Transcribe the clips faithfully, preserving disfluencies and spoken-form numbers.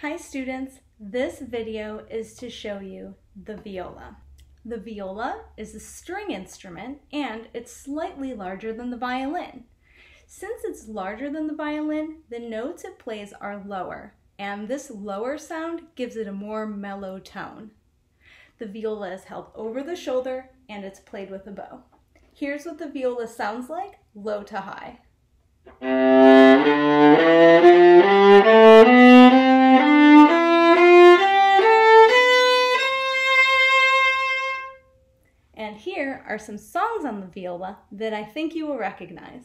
Hi students, this video is to show you the viola. The viola is a string instrument and it's slightly larger than the violin. Since it's larger than the violin, the notes it plays are lower, and this lower sound gives it a more mellow tone. The viola is held over the shoulder and it's played with a bow. Here's what the viola sounds like, low to high. And here are some songs on the viola that I think you will recognize.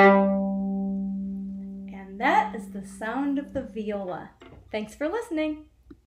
And that is the sound of the viola. Thanks for listening.